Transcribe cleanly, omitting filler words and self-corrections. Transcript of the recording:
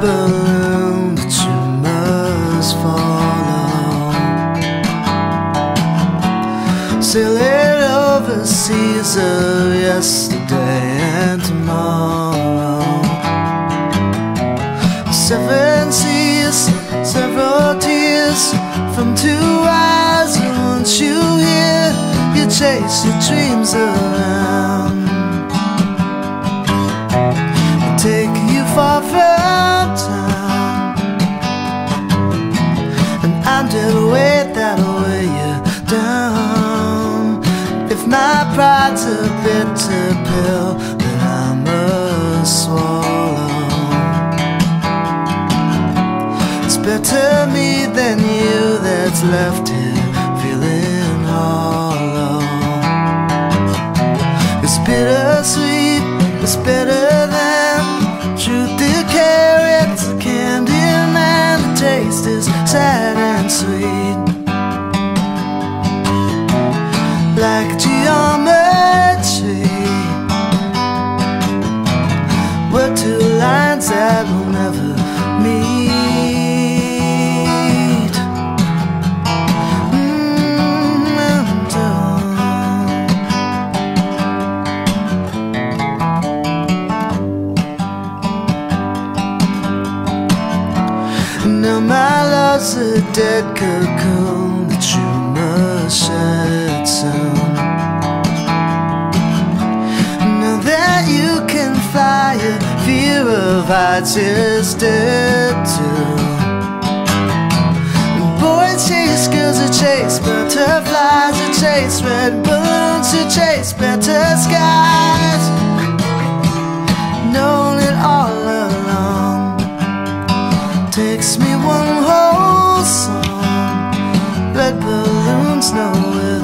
balloon that you must follow, sailing over seas of yesterday and tomorrow. 7 seas, several tears from 2 eyes, and once you hear, you chase your dreams around, take you far from town, and I'm the way that'll weigh you down. If my pride's a bitter pill that I must swallow, it's better me than you that's left here feeling hollow. It's bittersweet, it's better than truth to carry. It's a candy man, the taste is sad and sweet, like geometry. We're 2 lines that will never meet. Now my love's a dead cocoon that you must shed soon. Now that you can fly, your fear of heights is dead too. Boys chase girls who chase butterflies, who chase red balloons, who chase better skies, known it all along. Takes me one whole song, red balloons nowhere.